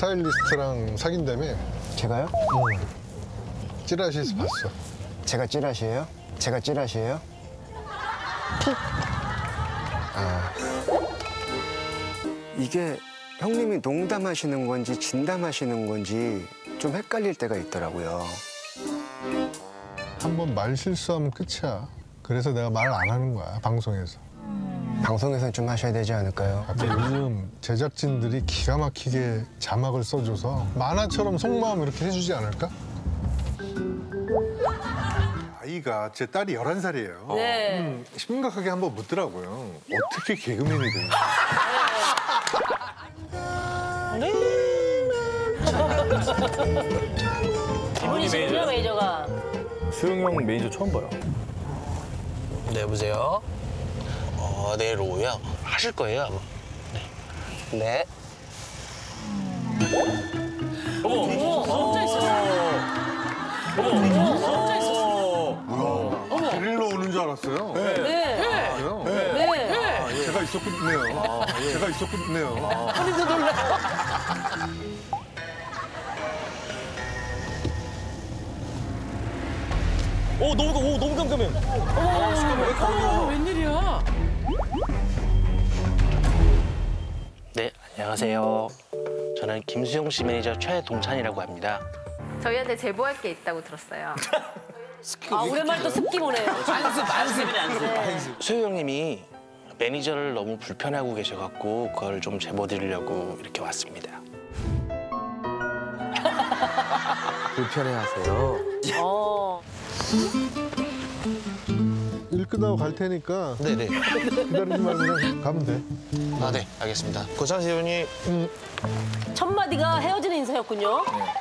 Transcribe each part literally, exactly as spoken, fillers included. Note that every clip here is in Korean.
스타일리스트랑 사귄다며? 제가요? 응. 찌라시에서 봤어. 제가 찌라시예요? 제가 찌라시예요? 아. 이게 형님이 농담하시는 건지 진담하시는 건지 좀 헷갈릴 때가 있더라고요. 한 번 말 실수하면 끝이야. 그래서 내가 말 안 하는 거야, 방송에서. 방송에서는 좀 하셔야 되지 않을까요? 근데 요즘 제작진들이 기가 막히게 자막을 써줘서 만화처럼 속마음 이렇게 해주지 않을까? 아이가 제 딸이 열한 살이에요. 네. 음, 심각하게 한번 묻더라고요. 어떻게 개그맨이 되는지. 이분이시군요, 매니저가. 수영 형 매니저 처음 봐요. 네, 여보세요? 어, 네, 로우요? 하실 거예요, 아마. 네. 네. 어머! 어머, 진짜 있었어. 어머, 진짜 있었어. 어머. 데리러 오는 줄 알았어요. 네. 네. 그래요? 네. 네. 아, 예. 제가 있었군요. 아, 예. 제가 있었군요. 아. 본인도 놀라요. 오, 너무, 오, 너무 깜깜해. 어머, 잠깐만. 어머, 웬일이야? 네, 안녕하세요. 저는 김수용 씨 매니저 최동찬이라고 합니다. 저희한테 제보할 게 있다고 들었어요. 아, 오랜만에 또 습기 보네요. 안습, 안습이네, 안습. 수용 형님이 매니저를 너무 불편해하고 계셔갖고 그걸 좀 제보드리려고 이렇게 왔습니다. 불편해하세요. 어. 일 끝나고 갈 테니까 네네. 기다리지 말고 그냥 가면 돼. 아, 네, 알겠습니다. 고창 씨분이 음, 첫 마디가 헤어지는 인사였군요.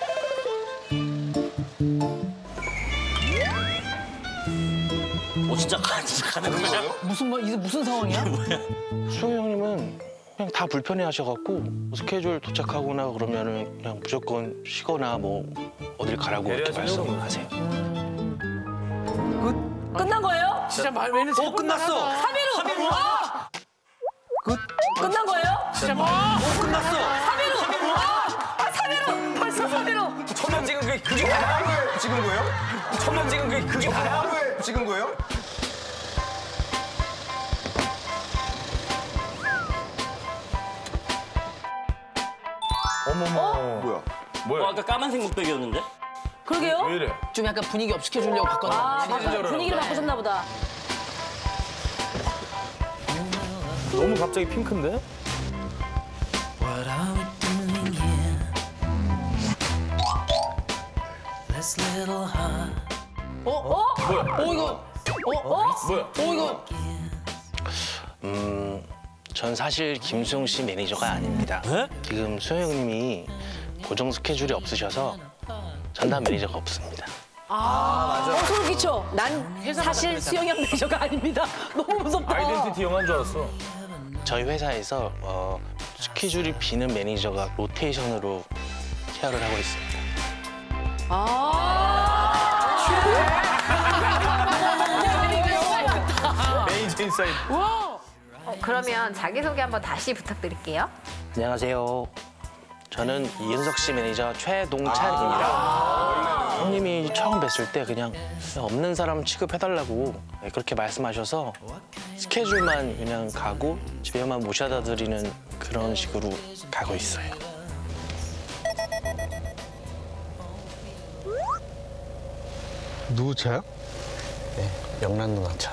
어, 진짜, 가, 진짜 가는 거야? 무슨 말, 이게 무슨 상황이야? 수용 형님은 그냥 다 불편해하셔갖고 스케줄 도착하거나 그러면은 그냥 무조건 쉬거나 뭐 어딜 가라고 이렇게 말씀하세요. 끝난 거예요? 진짜 말 왜는 어, 끝났어! 삼 일후! 아! 끝? 끝난 거예요? 진짜 말, 어, 끝났어! 삼 일후! 아, 삼 일후! 벌써 삼 일후! 천만 찍은 그게 그게 다야? 찍은 거예요? 천만 찍은 그게 그게 다야? 찍은 거예요? 어머머. 뭐야? 뭐야? 어, 아까 까만색 목도리였는데? 그러게요? 왜 이래? 좀 약간 분위기 업시켜주려고 바꿨나 아, 보네. 바꿔, 분위기를 바꾸셨나 보다. 너무 갑자기 핑크인데? 어? 어? 뭐야? 어, 이거. 어? 어? 뭐야? 어, 이거. 음, 전 사실 김수용 씨 매니저가 아닙니다. 에? 지금 수용 형님이 고정 스케줄이 없으셔서 전담 매니저가 없습니다. 아, 맞아. 어, 소름 끼쳐. 난 사실 수영형 매니저가 아닙니다. 너무 무섭다. 아이덴티티 영화인 줄 알았어. 저희 회사에서 어, 스케줄이 비는 매니저가 로테이션으로 케어를 하고 있습니다. 아. 매니저 인사이드. 어, 그러면 자기소개 한번 다시 부탁드릴게요. 안녕하세요. 저는 이은석 씨 매니저 최동찬입니다. 형님이 처음 뵀을 때 그냥 없는 사람 취급해달라고 그렇게 말씀하셔서 스케줄만 그냥 가고 집에만 모셔다 드리는 그런 식으로 가고 있어요. 누구 차야? 네, 영란 누나 차.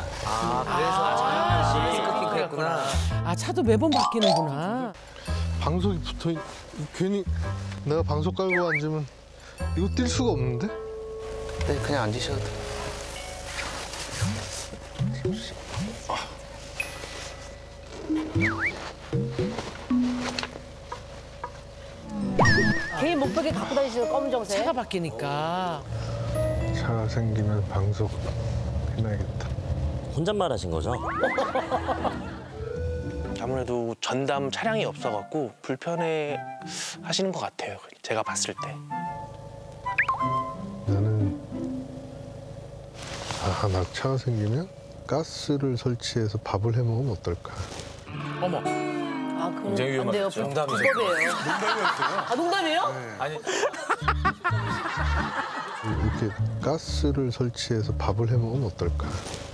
아, 차도 매번 바뀌는구나. 방석이 붙어 있... 괜히 내가 방석 깔고 앉으면 이거 뛸 수가 없는데? 네, 그냥 앉으셔도 돼요. 개인 목표게 갖고 다니시는 검정색. 차가 바뀌니까. 차가 생기면 방석 해놔야겠다. 혼잣말 하신 거죠? 아무래도 전담 차량이 없어갖고 불편해 하시는 것 같아요. 제가 봤을 때. 나는 아, 나 차가 생기면 가스를 설치해서 밥을 해 먹으면 어떨까? 어머. 아, 굉장히 안 돼요. 위험하죠. 불법이에요. 아, 농담이에요? 아니 이렇게 가스를 설치해서 밥을 해 먹으면 어떨까?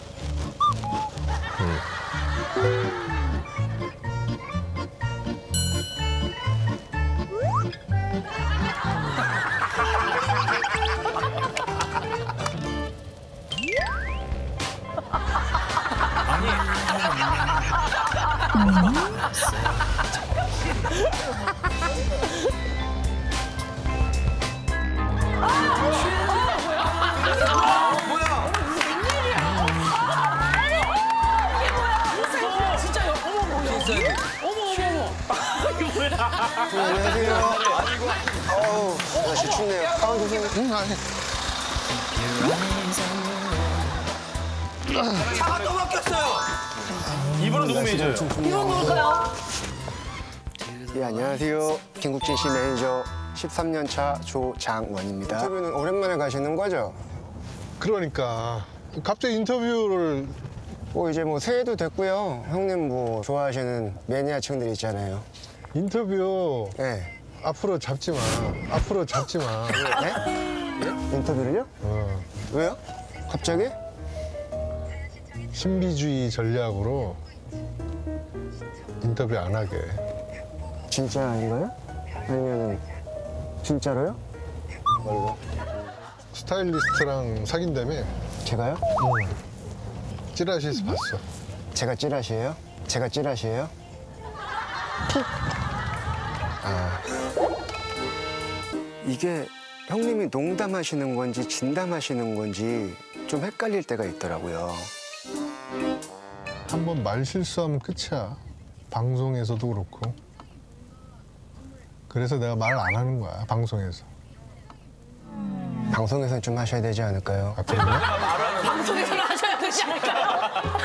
진짜요? 어머, 뭐야? 어머, 어머, 어머. 안녕하세요. 어우, 날씨 춥네요. 가운데 좀. 응, 아니. 차가 또 바뀌었어요. 이분은 누구 매니저예요? 이건 뭘까요? 예, 안녕하세요. 김국진 씨 매니저 십삼 년 차 조장원입니다. 인터뷰는 오랜만에 가시는 거죠? 그러니까 갑자기 인터뷰를 뭐 이제 뭐 새해도 됐고요. 형님 뭐 좋아하시는 매니아층들 있잖아요. 인터뷰 네. 앞으로 잡지 마. 앞으로 잡지 마. 네? 인터뷰를요? 어. 왜요? 갑자기? 신비주의 전략으로 인터뷰 안 하게. 진짜 아닌가요? 아니면은 진짜로요? 뭘로? 스타일리스트랑 사귄다며 제가요? 찌라시에서 봤어. 제가 찌라시예요? 제가 찌라시예요? 아. 이게 형님이 농담하시는 건지 진담하시는 건지 좀 헷갈릴 때가 있더라고요. 한 번 말 실수하면 끝이야. 방송에서도 그렇고. 그래서 내가 말 안 하는 거야, 방송에서. 방송에서는 좀 하셔야 되지 않을까요? 아, 그런가? 방송에서는 하셔야 되지 않을까요?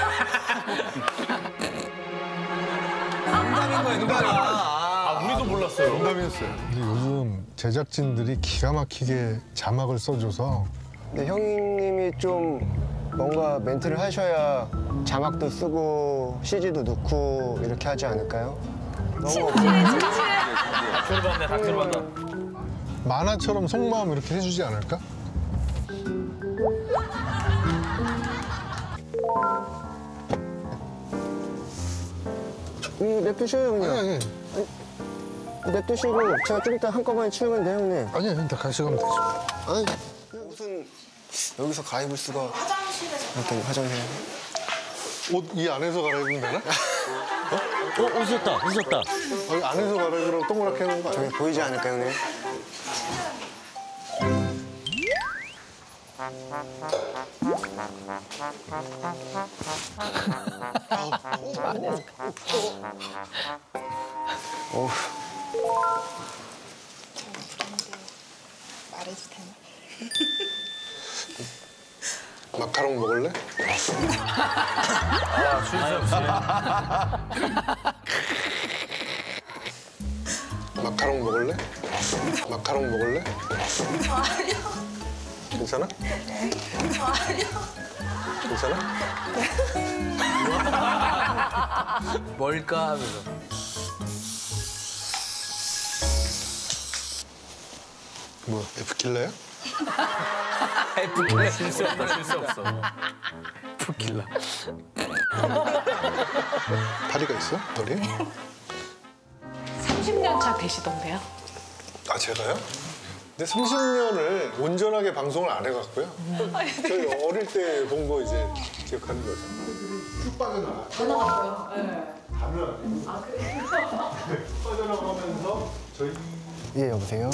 농담인 거예요, 농담이야. 아, 우리도 몰랐어요. 농담이었어요. 근데 요즘 제작진들이 기가 막히게 자막을 써줘서 근데 형님이 좀 뭔가 멘트를 하셔야 자막도 쓰고 씨지도 넣고 이렇게 하지 않을까요? 너무 닥터를 봤네, 닥터를 봤다. 만화처럼 속마음 이렇게 해주지 않을까? 음, 냅두셔요, 형님. 아니, 아니. 냅두시고 제가 좀 이따 한꺼번에 치우면 돼요, 형님. 아니, 아니, 다 같이 가면 되죠. 아니, 무슨 여기서 갈아입을 수가. 화장실에서. 일단 화장실. 옷 이 안에서 갈아입으면 되나? 어, 웃었다, 웃었다. 아니, 안에서 갈아입으라고 동그랗게 해놓은 거 아니야? 저기 보이지 않을까요, 형님? 어우. 말해도 되나? 마카롱 먹을래? 아, 쉴새 없이. 마카롱 먹을래? 마카롱 먹을래? 아니요. 괜찮아? 아니요. 괜찮아? 뭘까 하면서. 뭐, 에프킬러야? 에프킬라 쉴새 없다, 쉴새 없어. 에프킬라. 다리가 있어? 머리? 삼십 년 차 되시던데요? 아, 제가요? 근데 삼십 년을 온전하게 방송을 안 해갖고요. 저희 어릴 때 본 거 이제 기억하는 거죠. 쭉 빠져나가. 전화갔어요. 네. 가면. 아, 그래요? 쭉 빠져나가면서 저희. 예, 여보세요?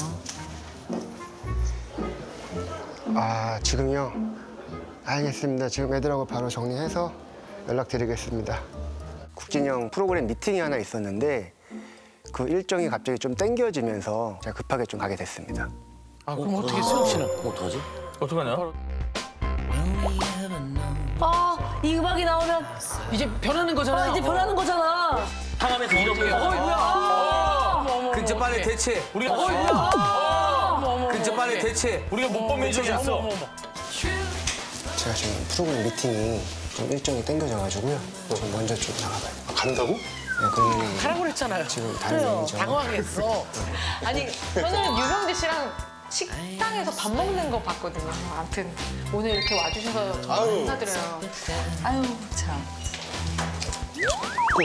아, 지금요? 알겠습니다. 지금 애들하고 바로 정리해서 연락드리겠습니다. 국진이 형 프로그램 미팅이 하나 있었는데 그 일정이 갑자기 좀 땡겨지면서 제가 급하게 좀 가게 됐습니다. 아, 그럼 어떻게 수영 씨는? 그럼 어떡하지? 어떡하냐? 아, 이 음악이 나오면 이제 변하는 거잖아. 아, 이제 변하는 거잖아. 상암에서 이렇게. 어, 뭐야? 근처 빨리 대체. 우리가 어머, 어머, 근처 빨리 대체. 우리가 못 본 매니저였어. 제가 지금 프로그램 미팅이 좀 일정이 땡겨져가지고요. 좀 먼저 좀 나가봐요. 아, 간다고? 그러면 하라고 그랬잖아요. 지금 다른 매니저. 당황했어. 아니 저는 유병재 씨랑 식당에서 밥 먹는 거 봤거든요. 아무튼 오늘 이렇게 와주셔서 정말 아유. 감사드려요. 아유 참. 꼭.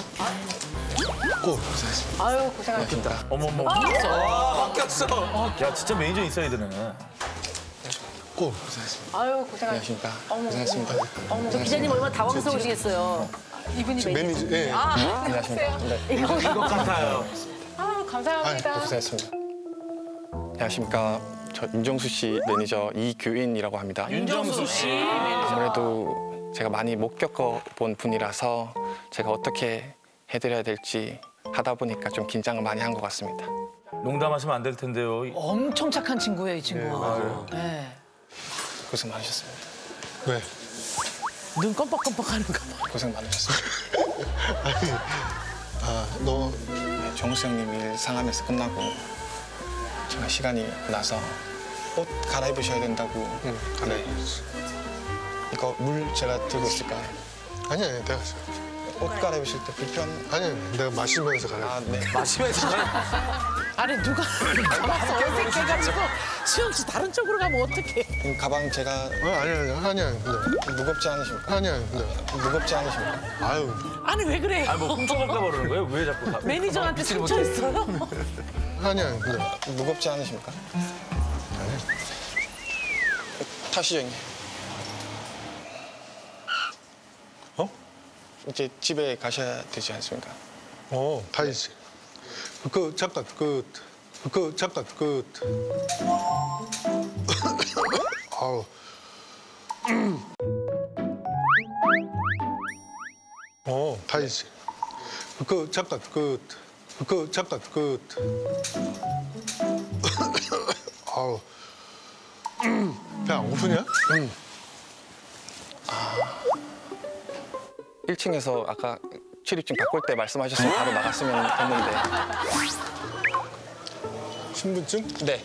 꼭. 아유 고생하셨습니다. 어머머. 바뀌었어. 야, 진짜 매니저 있어야 되네. 꼭. 아유 고생하셨습니다. 안녕하십니까. 어머, 고생했습니다. 어머, 저 기자님 얼마나 당황스러우시겠어요. 이분이 저 매니저. 매니저. 예. 아 안녕하십니까. 네. 이거 이것 같아요. 아유 감사합니다. 고생했습니다. 안녕하십니까. 저 윤정수 씨 매니저 이규인이라고 합니다. 윤정수 씨. 아무래도 제가 많이 못 겪어본 분이라서 제가 어떻게 해드려야 될지 하다 보니까 좀 긴장을 많이 한 것 같습니다. 농담하시면 안 될 텐데요. 엄청 착한 친구예요, 이 친구가. 네. 고생 많으셨습니다. 왜? 눈 껌뻑껌뻑하는가 봐. 고생 많으셨습니다. 아니, 아, 너 네, 정수 형님 일 상암에서 끝나고 제가 시간이 나서 옷 갈아입으셔야 된다고. 응, 갈아입었어. 이거 물 제가 들고 있을까요? 아니, 아니, 내가. 옷 갈아입으실 때 불편... 아니, 아니, 내가 마시면서 가라. 아, 네. 마시면서. 아니, 누가 가봤어. 어색해가지고. 수영 씨 다른 쪽으로 가면 어떡해. 그럼 가방 제가 아, 아니, 아니, 아니, 아니. 네. 무겁지 않으십니까? 아니, 아니, 네. 무겁지 않으십니까? 아유. 아니, 왜 그래요? 아니, 뭐 훔쳐갈까 봐 그러는 거예요? 왜 자꾸 가? 매니저한테 상처 있어요? 아니, 아니, 네. 무겁지 않으십니까? 타시죠, 형님. 어? 이제 집에 가셔야 되지 않습니까? 어, 다이지. 그, 잠깐, 그, 그, 잠깐, 그. 아우. 어, 다이지. 그, 잠깐, 그, 그, 잠깐, 그. 아우. 배 안 고프냐? 응. 일 층에서 아까 출입증 바꿀 때 말씀하셨으면 바로 나갔으면 됐는데. 신분증? 네.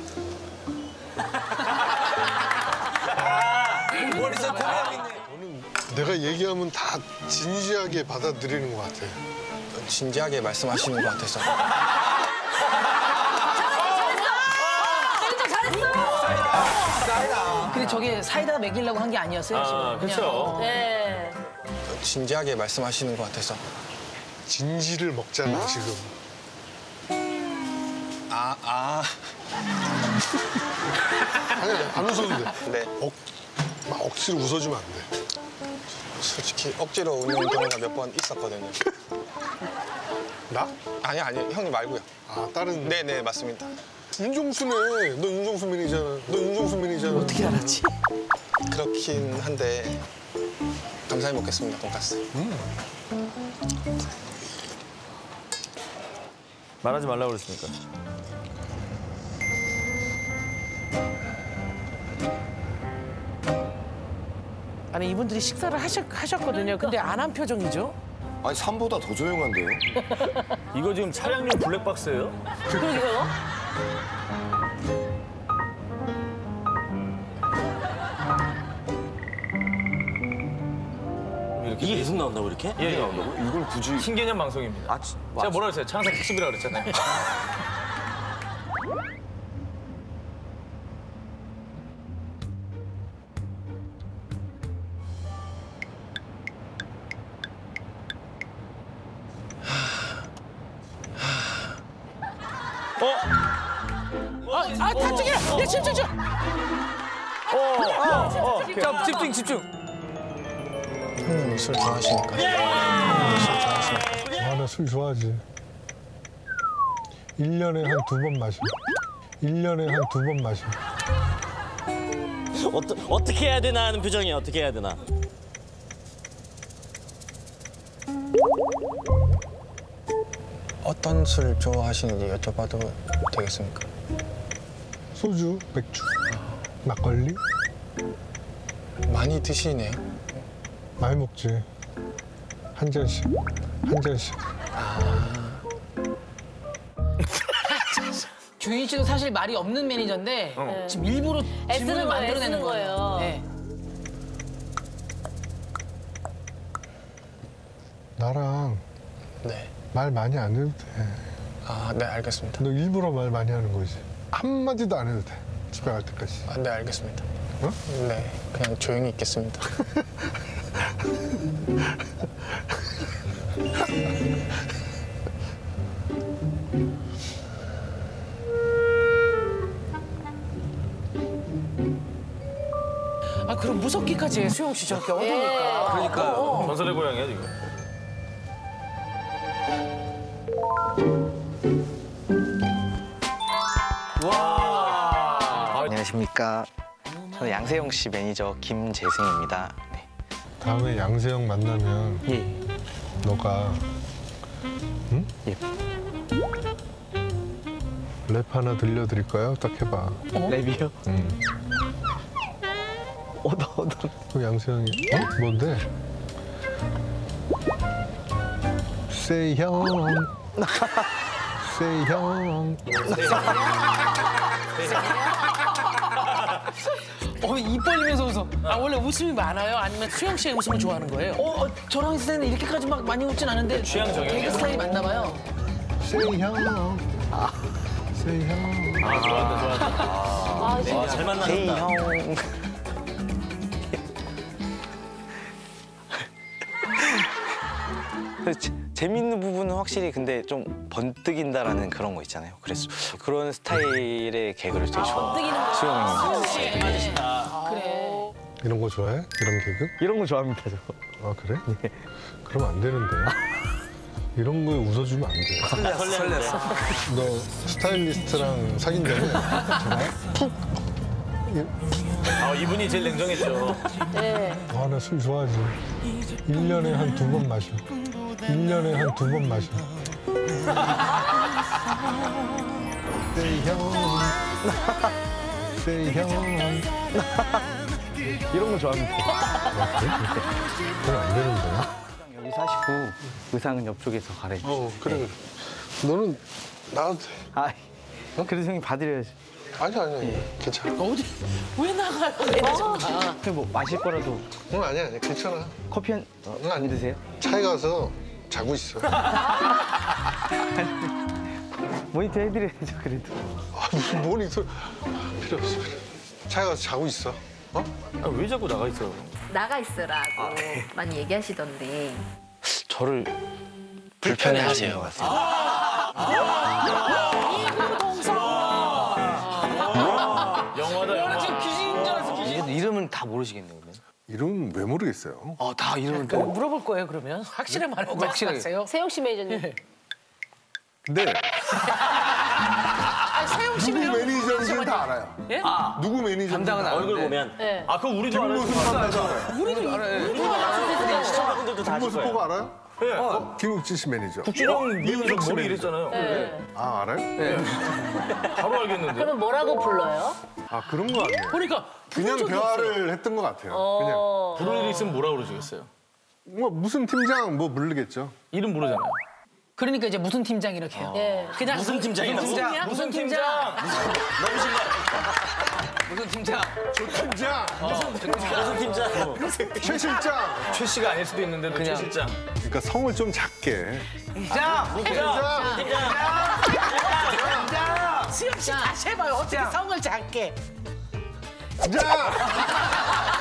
머리서 고민하고 있네. 내가 얘기하면 다 진지하게 받아들이는 것 같아. 진지하게 말씀하시는 것 같아서. 근데 저게 사이다 먹이려고 한 게 아니었어요, 아, 지금. 그렇죠. 네. 진지하게 말씀하시는 것 같아서. 진지를 먹잖아, 지금. 아, 아. 아니, 아니, 안 웃어도 돼. 네. 억, 막 억지로 웃어주면 안 돼. 솔직히 억지로 웃는 경우가 몇 번 있었거든요. 나? 아니, 아니, 형님 말고요. 아, 다른. 네네, 맞습니다. 윤종수네. 너 윤종수 민이잖아. 너 윤종수 민이잖아. 어떻게 알았지? 그렇긴 한데 감사히 먹겠습니다, 돈가스. 말하지 말라고 그랬으니까. 아니, 이분들이 식사를 하셨, 하셨거든요. 근데 안 한 표정이죠? 아니 삼보다 더 조용한데요? 이거 지금 차량용 블랙박스예요? 그러게요. 이게 계속 나온다고 이렇게? 예, 예. 이걸 굳이 신개념 방송입니다. 아, 지- 제가 뭐라 그랬어요? 창사 특집이라고 그랬잖아요. 아, 아, 단쪽이야! 야, 집중, 집중! 어, 어, 어. 자, 집중, 집중. 형님 술 좋아하시니까. 형님 술 좋아하시니까. 아, 나 술 좋아하지. 일 년에 한 두 번 마셔. 일 년에 한 두 번 마셔. 어떠, 어떻게 해야 되나 하는 표정이야. 어떻게 해야 되나. 어떤 술 좋아하시는지 여쭤봐도 되겠습니까? 소주, 맥주, 막걸리. 많이 드시네요. 많이 먹지. 한 잔씩. 한 잔씩. 규인 씨도 사실 말이 없는 매니저인데 지금 일부러 애쓰는 질문을 거예요, 만들어내는 애쓰는 거예요. 거예요. 네. 나랑 네. 말 많이 안 해도 돼. 아, 네, 알겠습니다. 너 일부러 말 많이 하는 거지. 한마디도 안 해도 돼. 집에 갈 때까지. 아, 네, 알겠습니다. 어? 네, 그냥 조용히 있겠습니다. 아 그럼 무섭기까지 해 수영 씨 저렇게 어두우니까. 그러니까 어. 전설의 고향이야 지금. 안녕하십니까. 저는 양세형 씨 매니저 김재승입니다. 네. 다음에 양세형 만나면 예. 너가 응? 예. 랩 하나 들려드릴까요? 딱 해봐. 랩이요? 응. 어떤 어떤? 그럼 양세형이 어? 뭔데? Say 형. Say 형. 어, 입 벌리면서 웃어. 아 원래 웃음이 많아요? 아니면 수영 씨의 웃음을 좋아하는 거예요? 어, 어 저랑 있을 때는 이렇게까지 막 많이 웃진 않은데 취향 정형이야. 개그 스타일이 맞나 봐요. Say 형. Say 형. 아 좋아한다 좋아한다. 아, 아, 잘 만난다. 제이 형. 제- 재밌는 부분은 확실히 근데 좀 번뜩인다라는 그런 거 있잖아요. 그래서 그런 스타일의 개그를 되게 좋아해요. 수영이. 맞으신다. 그래. 이런 거 좋아해? 이런 개그? 이런 거 좋아합니다, 저. 아 그래? 그러면 안 되는데. 이런 거에 웃어주면 안 돼. 설렜어. 너 스타일리스트랑 사귄다며? 푹. 아 이분이 제일 냉정했죠. 네. 아, 나 술 좋아하지. 일 년에 한 두 번 마셔. 일 년에 한 두 번 마셔. 세이 형. 세이 형. 이런 거 좋아합니다. 그럼 안 되는데. 여기 사시고 의상은 옆쪽에서 갈아입으세요. 어, 그래, 그래. 너는 나한테. 아, 그래도 형이 봐드려야지. 아니, 아니, 아니. 괜찮아. 어디 왜 나가요? 왜 나가? 그냥 뭐 마실 거라도 응, 아니, 아니. 괜찮아. 커피 한, 응, 안 아니. 드세요? 차에 가서 자고 있어. 모니터 해드려야죠, 그래도. 아, 무슨 모니터. 필요 없어, 필요 없어. 차에 가서 자고 있어. 어? 아, 왜 자꾸 나가 있어? 나가 있으라고 많이 얘기하시던데. 저를 불편해하세요. 영화다 영화. 지금 귀신인 줄 알았어 귀신. 이름은 다 모르시겠네요, 그러면? 이름은 왜 모르겠어요? 아, 다 이름은 뭐 물어볼 거예요 그러면? 확실히 말하고 말씀하세요. 세영 씨 매니저님. 네. 아, 세영 씨 누구 매니저. 매니저인지는 다 알아요. 예? 누구 매니저인지 담당은 다 얼굴 보면. 네. 아 그럼 우리도 알아요. 김모습 알아요. 우리도 알아요. 시청자분들도 다 아실 김모습 거예요. 보고 알아요? 네. 어? 김욱진 씨 매니저. 국진영 미우서 이국수 머리 매니저. 이랬잖아요. 네. 아, 알아요? 바로 알겠는데. 그러면 뭐라고 불러요? 아, 그런 거 같네요. 그러니까 그냥 적이 대화를 했던 것 같아요. 그냥. 어. 부를 일 있으면 뭐라 그러시겠어요? 뭐 무슨 팀장 뭐 부르겠죠. 이름 모르잖아요. 그러니까 이제 무슨 팀장 이렇게 해요. 예. 그냥 무슨 팀장이라고? 팀장? 무슨 팀장? 너무 신나. 무슨 팀장? 조 팀장, 무슨 팀장? 최 실장. 최 씨가 아닐 수도 있는데 최 실장. 그러니까 성을 좀 작게. 팀장! 팀장. 팀장. 수영 씨 다시 해봐요. 어떻게 성을 작게. 자,